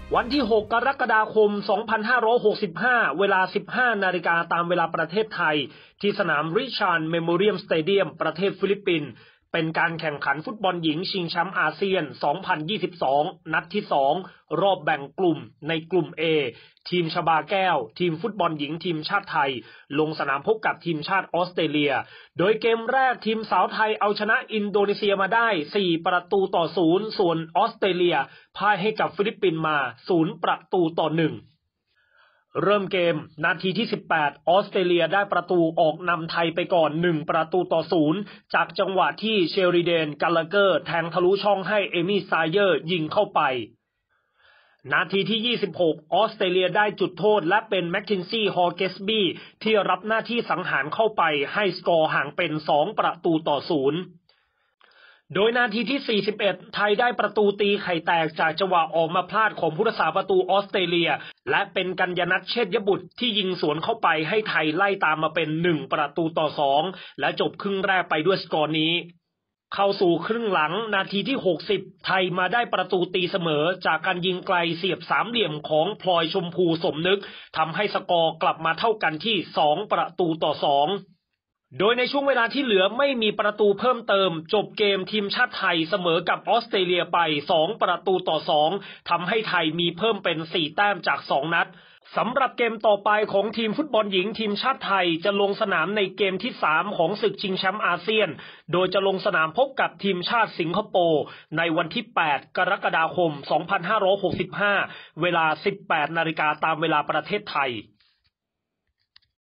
วันที่ 6 กรกฎาคม 2565 เวลา 15 นาฬิกาตามเวลาประเทศไทยที่สนามริชาร์ดเมโมเรียลสเตเดียมประเทศฟิลิปปินส์เป็นการแข่งขันฟุตบอลหญิงชิงแชมป์อาเซียน 2022 นัดที่ 2 รอบแบ่งกลุ่มในกลุ่ม A ทีมชบาแก้วทีมฟุตบอลหญิงทีมชาติไทยลงสนามพบกับทีมชาติออสเตรเลียโดยเกมแรกทีมสาวไทยเอาชนะอินโดนีเซียมาได้ 4-0 ส่วนออสเตรเลียพ่ายให้กับฟิลิปปินส์มา 0-1 เริ่มเกมนาทีที่ 18 ออสเตรเลียได้ประตูออกนำไทยไปก่อน 1-0 จากจังหวะที่เชลริเดน กัลลาเกอร์แทงทะลุช่องให้เอมี่ ซายเยอร์ยิงเข้าไปนาทีที่ 26 ออสเตรเลียได้จุดโทษและเป็นแมคคินซี่ ฮอร์เกสบี้ที่รับหน้าที่สังหารเข้าไปให้สกอร์ห่างเป็น 2-0 โดยนาทีที่ 41 ไทยได้ประตูตีไข่แตกจากจังหวะออกมาพลาดของผู้รักษาประตูออสเตรเลียและเป็นกัญญนัท เชษยบุตรที่ยิงสวนเข้าไปให้ไทยไล่ตามมาเป็น 1-2 และจบครึ่งแรกไปด้วยสกอร์นี้เข้าสู่ครึ่งหลังนาทีที่ 60 ไทยมาได้ประตูตีเสมอจากการยิงไกลเสียบสามเหลี่ยมของพลอยชมพูสมนึกทำให้สกอร์กลับมาเท่ากันที่ 2-2 โดยในช่วงเวลาที่เหลือไม่มีประตูเพิ่มเติมจบเกมทีมชาติไทยเสมอกับออสเตรเลียไป 2-2 ทำให้ไทยมีเพิ่มเป็น 4 แต้มจาก 2 นัดสำหรับเกมต่อไปของทีมฟุตบอลหญิงทีมชาติไทยจะลงสนามในเกมที่ 3 ของศึกชิงแชมป์อาเซียนโดยจะลงสนามพบกับทีมชาติสิงคโปร์ในวันที่ 8 กรกฎาคม 2565 เวลา 18 นาฬิกาตามเวลาประเทศไทย